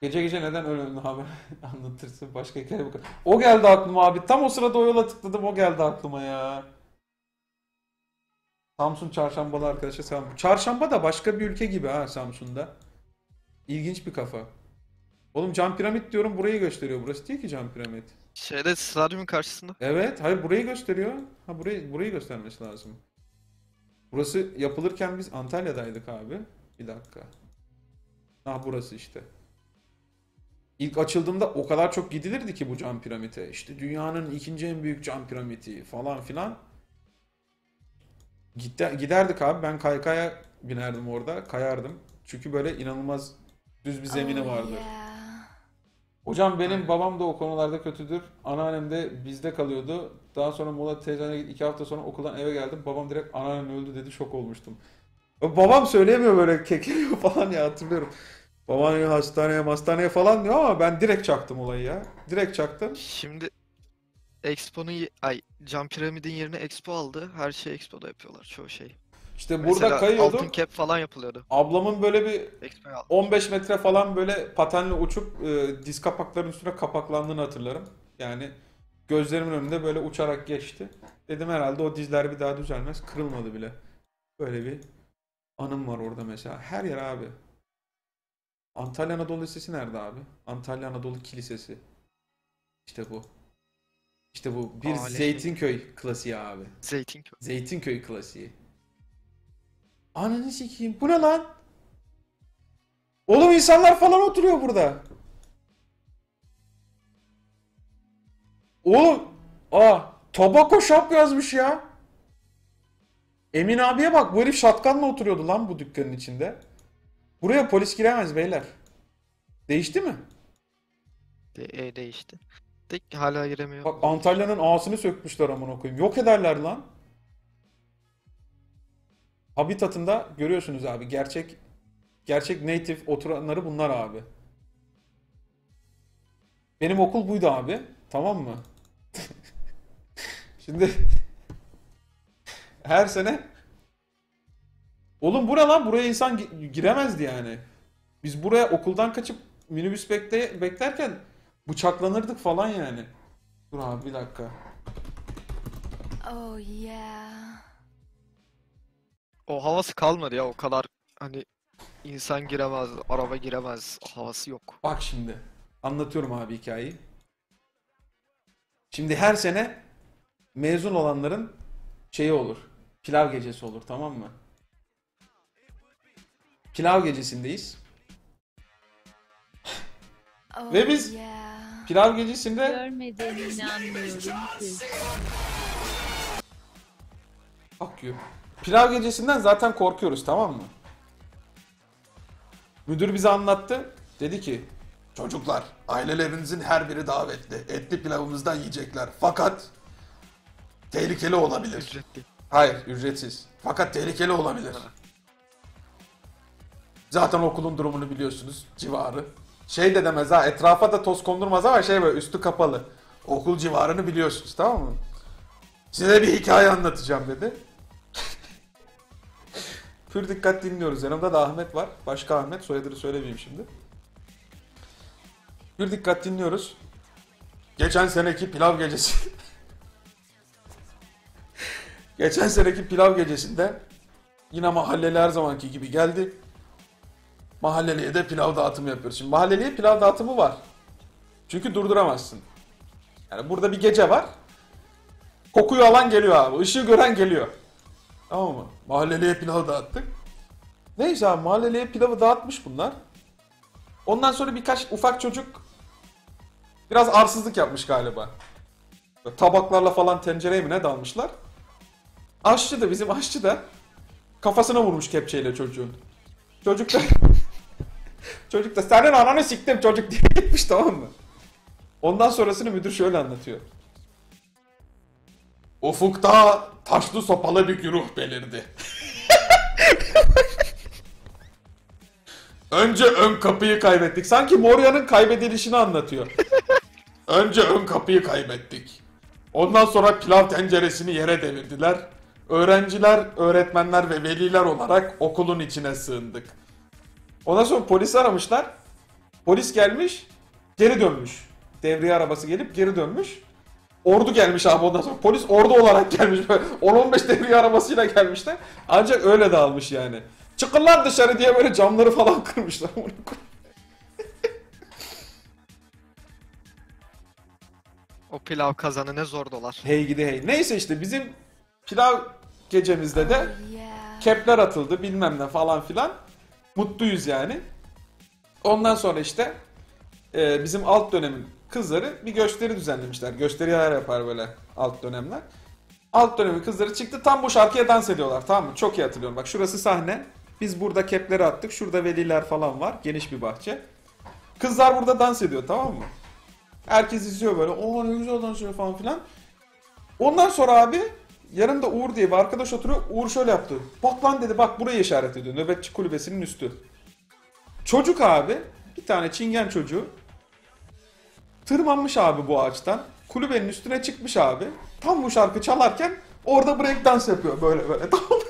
Gece gece neden öyle haber anlatırsın başka hikaye bu kadar. O geldi aklıma abi. Tam o sırada o yola tıkladım o geldi aklıma ya. Samsun Çarşambalı arkadaşa selam. Çarşamba da başka bir ülke gibi ha Samsun'da. İlginç bir kafa. Oğlum Cam Piramit diyorum burayı gösteriyor. Burası değil ki Cam Piramit. Şeyde stadyumun karşısında. Evet, hayır burayı gösteriyor. Ha burayı göstermesi lazım. Burası yapılırken biz Antalya'daydık abi. Bir dakika. Ha burası işte. İlk açıldığında o kadar çok gidilirdi ki bu cam piramite. İşte dünyanın ikinci en büyük cam piramidi falan filan. Giderdik abi. Ben kaykaya binerdim orada. Kayardım. Çünkü böyle inanılmaz düz bir zemini Oh vardı. yeah. Hocam benim Aynen. babam da o konularda kötüdür. Anneannem de bizde kalıyordu. Daha sonra Mola teyzene gittik. 2 hafta sonra okuldan eve geldim. Babam direkt anneannen öldü dedi. Şok olmuştum. Babam söyleyemiyor böyle kekeliyor falan ya hatırlıyorum. Babam ya hastaneye falan diyor ama ben direkt çaktım olayı ya. Direkt çaktım. Şimdi Cam Piramid'in yerine Expo aldı. Her şey Expo'da yapıyorlar çoğu şey. İşte burada Mesela altın kayıyordum. cap falan yapılıyordu. Ablamın böyle bir Expo'ya aldı. 15 metre falan böyle patenle uçup diz kapakların üstüne kapaklandığını hatırlarım. Yani gözlerimin önünde böyle uçarak geçti. Dedim herhalde o dizler bir daha düzelmez. Kırılmadı bile. Böyle bir anım var orada mesela. Her yer abi. Antalya Anadolu Lisesi nerede abi? Antalya Anadolu Kilisesi. İşte bu. İşte bu. Bir Alemi. Zeytinköy klasiği abi. Zeytinköy. Zeytinköy klasiği. Ananı sikeyim. Bu ne lan? Oğlum insanlar falan oturuyor burada. Oğlum. Tobacco Shop yazmış ya. Emin abiye bak. Bu herif şatkanla oturuyordu lan bu dükkanın içinde. Buraya polis giremez beyler. Değişti mi? Değişti. Tek hala giremiyor Bak olabilir. Antalya'nın ağasını sökmüşler amına koyayım. Yok ederler lan. Habitatında görüyorsunuz abi. Gerçek native oturanları bunlar abi. Benim okul buydu abi. Tamam mı? Şimdi her sene oğlum bu ne lan? Buraya insan giremezdi yani. Biz buraya okuldan kaçıp minibüs beklerken bıçaklanırdık falan yani. Dur abi bir dakika. Oh yeah. O havası kalmadı ya, o kadar hani insan giremez, araba giremez havası yok. Bak şimdi. Anlatıyorum abi hikayeyi. Şimdi her sene mezun olanların şeyi olur. Pilav gecesi olur tamam mı? Pilav gecesindeyiz. Oh Ve biz yeah. pilav gecesinde Görmeden inanmıyorum ki. akıyor. Pilav gecesinden zaten korkuyoruz tamam mı? Müdür bize anlattı. Dedi ki çocuklar ailelerinizin her biri davetli. Etli pilavımızdan yiyecekler. Fakat tehlikeli olabilir. Ücretli. Hayır ücretsiz. Fakat tehlikeli olabilir. Ha. Zaten okulun durumunu biliyorsunuz civarı. Şey de demez ha etrafa da toz kondurmaz ama şey böyle üstü kapalı. Okul civarını biliyorsunuz tamam mı? Size bir hikaye anlatacağım dedi. Pür dikkat dinliyoruz. Yanımda da Ahmet var. Başka Ahmet. Soyadını söylemeyeyim şimdi. Pür dikkat dinliyoruz. Geçen seneki pilav gecesi. Geçen seneki pilav gecesinde yine mahalleli her zamanki gibi geldi. Mahalleliye de pilav dağıtımı yapıyoruz. Şimdi mahalleliye pilav dağıtımı var. Çünkü durduramazsın. Yani burada bir gece var. Kokuyu alan geliyor abi. Işığı gören geliyor. Tamam mı? Mahalleliye pilav dağıttık. Neyse abi mahalleliye pilavı dağıtmış bunlar. Ondan sonra birkaç ufak çocuk biraz arsızlık yapmış galiba. Böyle tabaklarla falan tencereye mi ne dalmışlar. Aşçı da bizim aşçı da kafasına vurmuş kepçeyle çocuğun. Çocuk da çocuk da senin ananı siktim çocuk diye gitmiş tamam mı? Ondan sonrasını müdür şöyle anlatıyor. Ufukta taşlı sopalı bir güruh belirdi. Önce ön kapıyı kaybettik. Sanki Moria'nın kaybedilişini anlatıyor. Önce ön kapıyı kaybettik. Ondan sonra pilav tenceresini yere devirdiler. Öğrenciler, öğretmenler ve veliler olarak okulun içine sığındık. Ondan sonra polisi aramışlar. Polis gelmiş, geri dönmüş. Devriye arabası gelip geri dönmüş. Ordu gelmiş abi ondan sonra. Polis ordu olarak gelmiş. Böyle 10-15 devriye arabasıyla gelmişler. Ancak öyle dağılmış yani. Çıkın lan dışarı diye böyle camları falan kırmışlar. O pilav kazanı ne zor dolar. Hey gidi hey. Neyse işte bizim pilav gecemizde de Oh yeah. kepler atıldı bilmem ne falan filan. Mutluyuz yani. Ondan sonra işte bizim alt dönemin kızları bir gösteri düzenlemişler. Gösteriler yapar böyle alt dönemler. Alt dönemin kızları çıktı tam bu şarkıya dans ediyorlar, tamam mı? Çok iyi hatırlıyorum. Bak şurası sahne. Biz burada kepleri attık. Şurada veliler falan var. Geniş bir bahçe. Kızlar burada dans ediyor, tamam mı? Herkes izliyor böyle. Oo ne güzel dans ediyor falan filan. Ondan sonra abi yanımda Uğur diye bir arkadaş oturuyor. Uğur şöyle yaptı. Bak lan dedi, bak burayı işaret ediyor. Nöbetçi kulübesinin üstü. Çocuk abi, bir tane çingen çocuğu tırmanmış abi bu ağaçtan. Kulübenin üstüne çıkmış abi. Tam bu şarkı çalarken orada break dans yapıyor böyle böyle.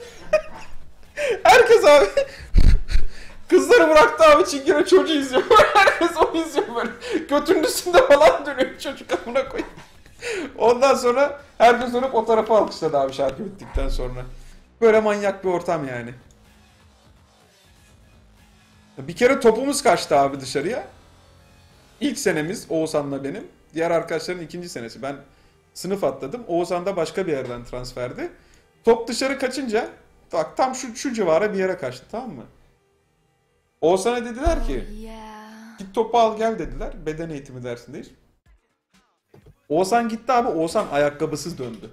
Herkes abi kızları bıraktı abi, çingene çocuğu izliyor. Herkes onu izliyor böyle. Götünün üstünde falan dönüyor çocuk, amına koyayım. Ondan sonra herkes dönüp o tarafa alkışladı abi şarkı bittikten sonra. Böyle manyak bir ortam yani. Bir kere topumuz kaçtı abi dışarıya. İlk senemiz Oğuzhan'la benim. Diğer arkadaşların ikinci senesi. Ben sınıf atladım. Oğuzhan da başka bir yerden transferdi. Top dışarı kaçınca bak tam şu civara bir yere kaçtı, tamam mı? Oğuzhan'a dediler ki Oh yeah. git topu al gel dediler. Beden eğitimi dersindeyiz. Oğuzhan gitti abi. Oğuzhan ayakkabısız döndü.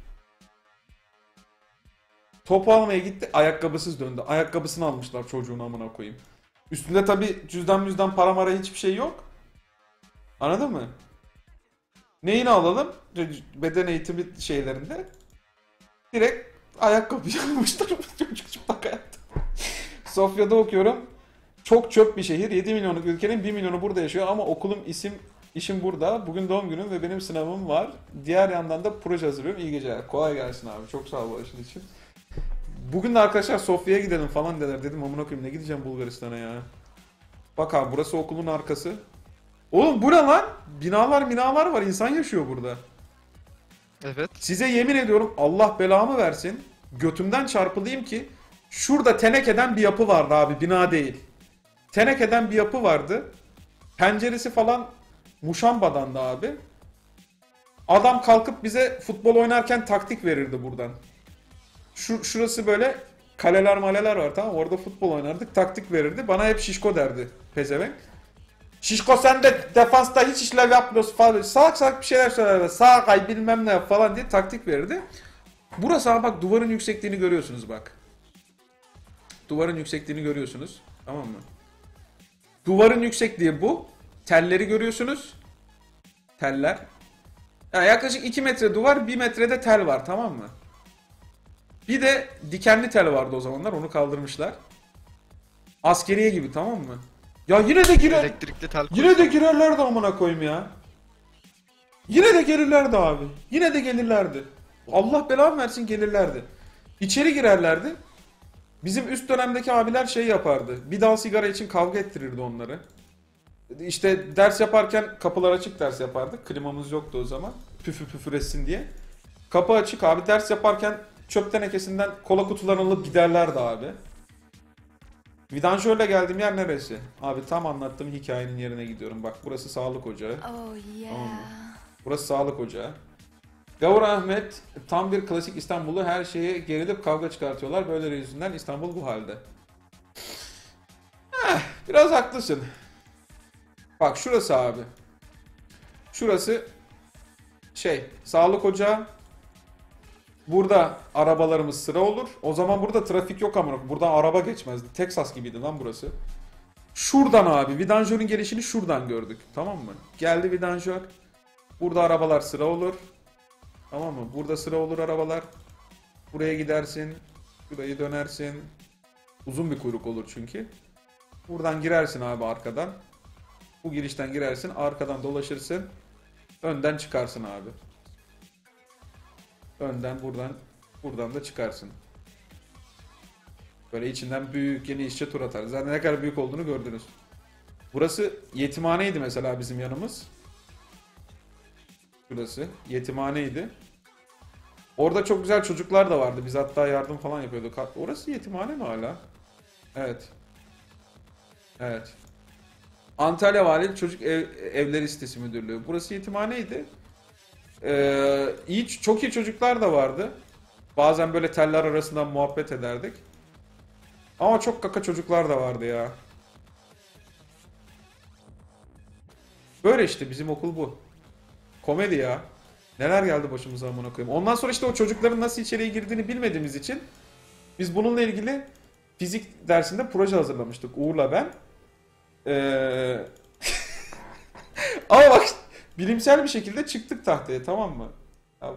Topu almaya gitti. Ayakkabısız döndü. Ayakkabısını almışlar çocuğun, amına koyayım. Üstünde tabi cüzdan para mara hiçbir şey yok. Anladın mı? Neyini alalım? Beden eğitimi şeylerinde. Direkt ayakkabıyı almışlar. Çocuk çıplak ayakta. Sofya'da okuyorum. Çok çöp bir şehir. 7 milyonluk ülkenin 1 milyonu burada yaşıyor ama okulum işim burada. Bugün doğum günüm ve benim sınavım var. Diğer yandan da proje hazırlıyorum. İyi geceler. Kolay gelsin abi. Çok sağ ol bu işin için. Bugün de arkadaşlar Sofya'ya gidelim falan dediler. Dedim amına koyayım ne gideceğim Bulgaristan'a ya. Bak abi burası okulun arkası. Oğlum bu ne lan? Binalar var. İnsan yaşıyor burada. Evet. Size yemin ediyorum Allah belamı versin. Götümden çarpılayım ki şurada tenekeden bir yapı vardı abi. Bina değil. Tenekeden bir yapı vardı. Penceresi falan muşambadandı abi. Adam kalkıp bize futbol oynarken taktik verirdi buradan. Şurası böyle kaleler maleler var, tamam, orada futbol oynardık, taktik verirdi. Bana hep şişko derdi pezevenk. Şişko sen de defansta hiç işlev yapmıyorsun falan. Salak bir şeyler söylerdi. Sağ kay bilmem ne falan diye taktik verirdi. Burası ama bak duvarın yüksekliğini görüyorsunuz bak. Duvarın yüksekliğini görüyorsunuz. Tamam mı? Duvarın yüksekliği bu. Telleri görüyorsunuz. Teller. Yani yaklaşık 2 metre duvar, 1 metrede tel var, tamam mı? Bir de dikenli tel vardı o zamanlar, onu kaldırmışlar. Askeriye gibi, tamam mı? Ya Elektrikli tel yine de girerlerdi amına koyayım ya. Yine de gelirlerdi abi. Yine de gelirlerdi. Allah belamı versin, gelirlerdi. İçeri girerlerdi. Bizim üst dönemdeki abiler şey yapardı. Bir dal sigara için kavga ettirirdi onları. İşte ders yaparken kapılar açık ders yapardık. Klimamız yoktu o zaman. Püfür etsin diye. Kapı açık abi, ders yaparken çöp tenekesinden kola kutularını alıp giderlerdi abi. Vidanjörle geldiğim yer neresi? Abi tam anlattığım hikayenin yerine gidiyorum. Bak burası sağlık ocağı. Oh yeah. Tamam mı? Burası sağlık ocağı. Gavur Ahmet tam bir klasik İstanbul'u, her şeye gerilip kavga çıkartıyorlar. Böyleleri yüzünden İstanbul bu halde. Biraz haklısın. Bak şurası abi. Şurası sağlık ocağı. Burada arabalarımız sıra olur. O zaman burada trafik yok ama buradan araba geçmezdi. Texas gibiydi lan burası. Şuradan abi vidanjörün gelişini şuradan gördük. Tamam mı? Geldi vidanjör. Burada arabalar sıra olur. Tamam mı? Burada sıra olur arabalar. Buraya gidersin. Burayı dönersin. Uzun bir kuyruk olur çünkü. Buradan girersin abi arkadan. Bu girişten girersin. Arkadan dolaşırsın. Önden çıkarsın abi. Önden buradan da çıkarsın. Böyle içinden büyük genişçe tur atar. Zaten ne kadar büyük olduğunu gördünüz. Burası yetimhaneydi mesela bizim yanımız. Burası yetimhaneydi. Orada çok güzel çocuklar da vardı. Biz hatta yardım falan yapıyorduk. Orası yetimhane mi hala? Evet. Evet. Antalya Valiliği Çocuk Evleri Sitesi Müdürlüğü. Burası yetimhaneydi. Çok iyi çocuklar da vardı. Bazen böyle teller arasından muhabbet ederdik. Ama çok kaka çocuklar da vardı ya. Böyle işte bizim okul bu. Komedi ya. Neler geldi başımıza amına koyayım. Ondan sonra işte o çocukların nasıl içeriye girdiğini bilmediğimiz için biz bununla ilgili fizik dersinde proje hazırlamıştık Uğur'la ben. Ama bak bilimsel bir şekilde çıktık tahtaya, tamam mı? Abi.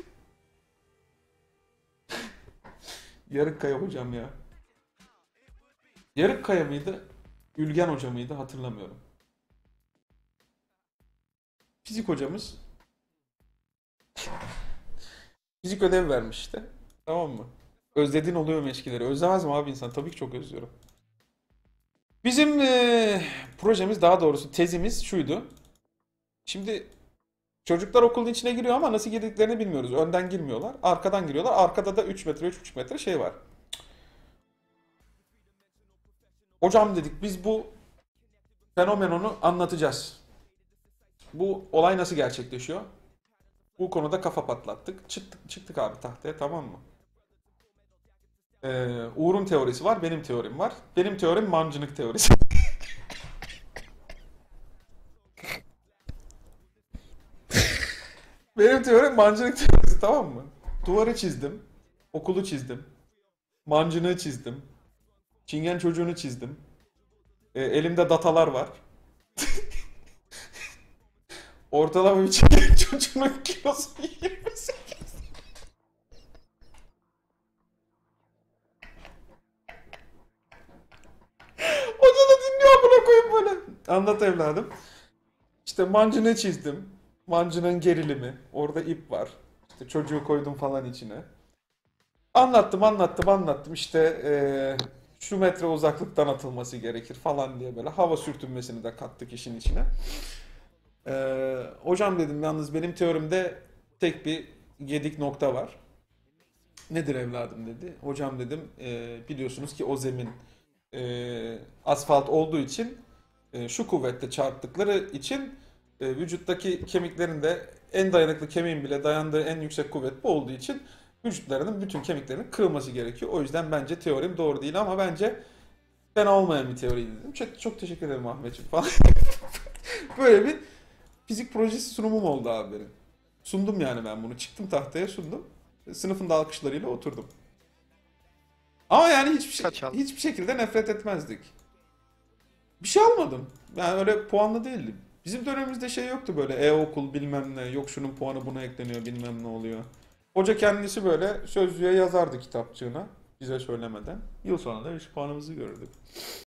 Yarıkkaya hocam ya. Yarıkkaya mıydı? Ülgen hoca mıydı? Hatırlamıyorum. Fizik hocamız fizik ödev vermiş işte. Tamam mı? Özlediğin oluyor mu eskileri? Özlemez mi abi insan? Tabii ki çok özlüyorum. Bizim projemiz, daha doğrusu tezimiz şuydu. Şimdi çocuklar okulun içine giriyor ama nasıl girdiklerini bilmiyoruz. Önden girmiyorlar. Arkadan giriyorlar. Arkada da 3 metre, 3,5 metre şey var. Hocam dedik biz bu fenomenonu anlatacağız. Bu olay nasıl gerçekleşiyor? Bu konuda kafa patlattık. Çıktık abi tahtaya, tamam mı? Uğur'un teorisi var, benim teorim var. Benim teorim mancınık teorisi. Benim teorim mancınık teorisi, tamam mı? Duvarı çizdim, okulu çizdim, mancınığı çizdim, çingen çocuğunu çizdim. Elimde datalar var. Ortalama bir çingen çocuğunun kilosu 28. Hoca da dinliyor amına koyayım böyle. Anlat evladım. İşte mancını çizdim. Mancının gerilimi. Orada ip var. İşte çocuğu koydum falan içine. Anlattım. İşte şu metre uzaklıktan atılması gerekir falan diye böyle hava sürtünmesini de kattık işin içine. Hocam dedim yalnız benim teorimde tek bir gedik nokta var. Nedir evladım dedi. Hocam dedim biliyorsunuz ki o zemin asfalt olduğu için şu kuvvetle çarptıkları için vücuttaki kemiklerin de en dayanıklı kemiğin bile dayandığı en yüksek kuvvet bu olduğu için vücutlarının bütün kemiklerinin kırılması gerekiyor. O yüzden bence teorim doğru değil ama bence fena olmayan bir teoriydi dedim. Çok teşekkür ederim Ahmetciğim falan. Böyle bir fizik projesi sunumum oldu abi benim. Sundum yani ben bunu. Çıktım tahtaya sundum. Sınıfın da alkışlarıyla oturdum. Ama yani Kaç aldın? hiçbir şekilde nefret etmezdik. Bir şey almadım. Yani öyle puanlı değildim. Bizim dönemimizde şey yoktu böyle e-okul bilmem ne, yok şunun puanı buna ekleniyor bilmem ne oluyor. Hoca kendisi böyle sözlüğe yazardı kitapçığına bize söylemeden. Yıl sonunda 3 puanımızı görürdük.